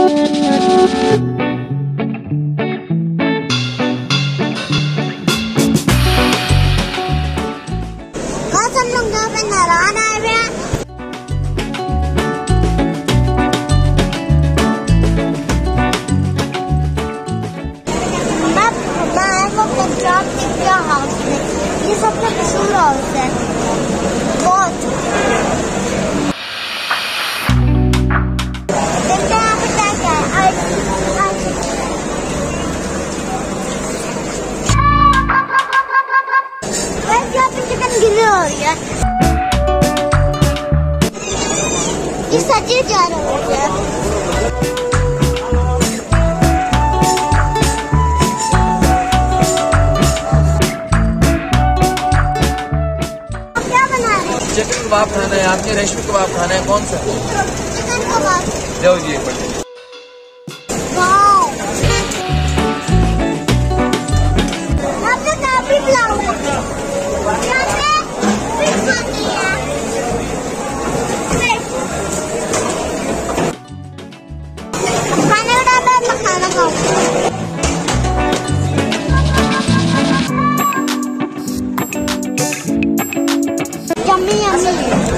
हम लोग यहाँ पे नारायण आए हुए हैं। हाउस में ये सबसे मशहूर हाउस है बहुत। देखते हैं यहाँ पे क्या क्या है। यहाँ पे चिकन गिरी हो रही है। ये सच्ची जा रही है। चिकन कबाब खाना है आपके, रेशमी कबाब खाना है, कौन सा? चिकन कबाब। जाओ जी एक मिनट। खाने का टाइम है, खाना खाओ। Yummy yummy.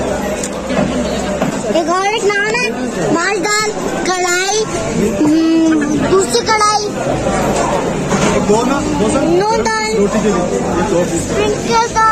एक और एक नान है, माल दाल, कढ़ाई, दूसरी कढ़ाई, नून दाल, स्प्रिंकल दाल।